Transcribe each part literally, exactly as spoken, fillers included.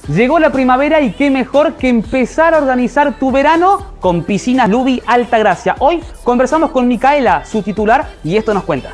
Llegó la primavera y qué mejor que empezar a organizar tu verano con Piscinas Luby Altagracia. Hoy conversamos con Micaela, su titular, y esto nos cuenta.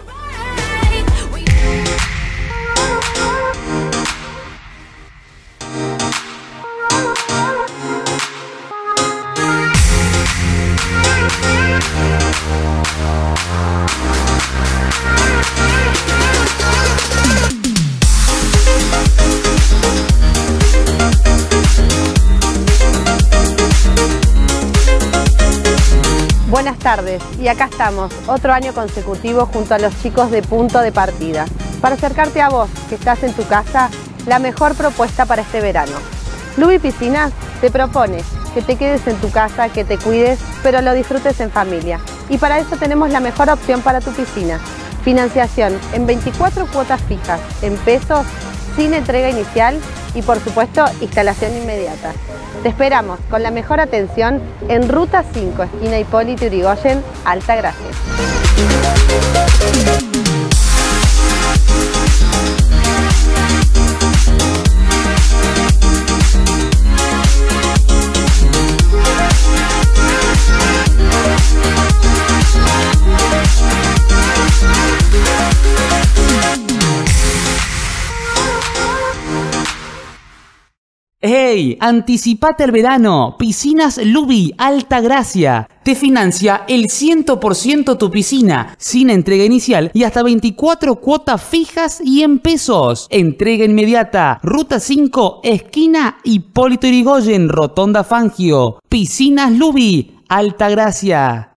Buenas tardes, y acá estamos, otro año consecutivo junto a los chicos de Punto de Partida, para acercarte a vos, que estás en tu casa, la mejor propuesta para este verano. Luby Piscinas te propone que te quedes en tu casa, que te cuides, pero lo disfrutes en familia. Y para eso tenemos la mejor opción para tu piscina. Financiación en veinticuatro cuotas fijas, en pesos, sin entrega inicial y por supuesto instalación inmediata. Te esperamos con la mejor atención en Ruta cinco, esquina Hipólito Yrigoyen, Altagracia. ¡Hey! Anticipate el verano. Piscinas Luby Altagracia. Te financia el cien por ciento tu piscina, sin entrega inicial y hasta veinticuatro cuotas fijas y en pesos. Entrega inmediata. Ruta cinco, esquina Hipólito Yrigoyen, Rotonda Fangio. Piscinas Luby Altagracia.